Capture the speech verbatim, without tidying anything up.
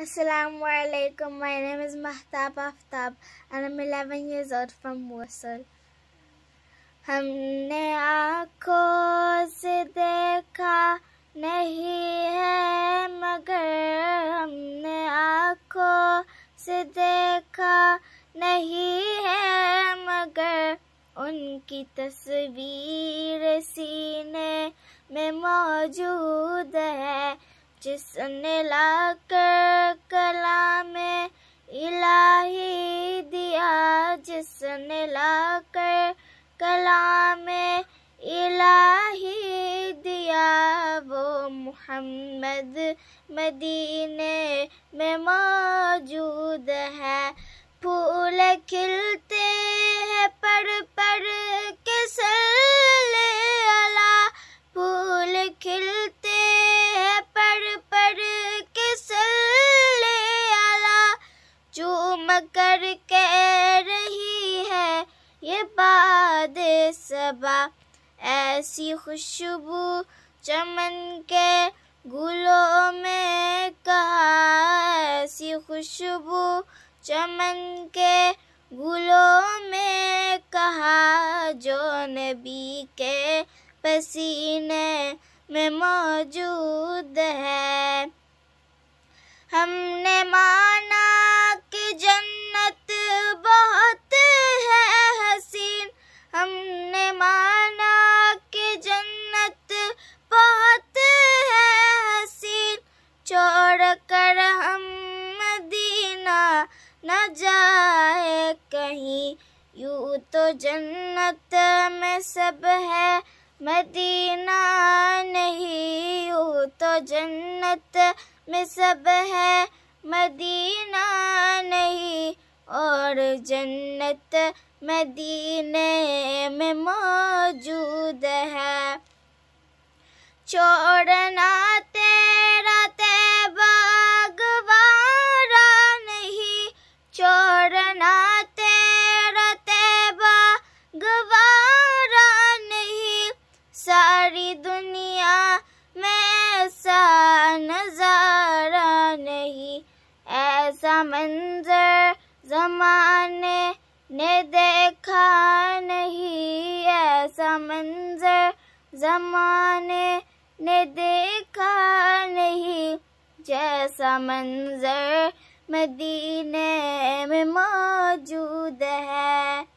Assalamu alaikum. My name is Mahtab Aftab and I'm eleven years old from Mosul. हमने आँखों से देखा नहीं है मगर हमने आँखों से देखा नहीं है मगर उनकी तस्वीर सीने में मौजूद है जिसने लाकर कलामे इलाही दिया जिसने लाकर कलामे इलाही दिया वो मुहम्मद मदीने में मौजूद है। फूल खिलते हैं पड़ पड़ के सल्ले अला फूल खिलते हैं पड़ पड़ के सल्ले अला चूम कर कह रही है ये बाद सबा ऐसी खुशबू चमन के गुलों में कहा ऐसी खुशबू चमन के गुलों में कहा जो नबी के पसीने में मौजूद है। हमने माना कि जन्नत बहुत है हसीन हमने माना कि जन्नत बहुत है हसीन छोड़ कर हम मदीना न जाए कहीं यूं तो जन्नत में सब है मदीना नहीं यूं तो जन्नत में सब है मदीना नहीं और जन्नत मदीने में मौजूद है। छोड़ना तेरा तैबा गवारा नहीं छोड़ना तेरा तैबा गवारा नहीं सारी दुनिया में ऐसा नजारा नहीं ऐसा मंजर ज़माने ने देखा नहीं ऐसा मंजर ज़माने ने देखा नहीं जैसा मंजर मदीने में मौजूद है।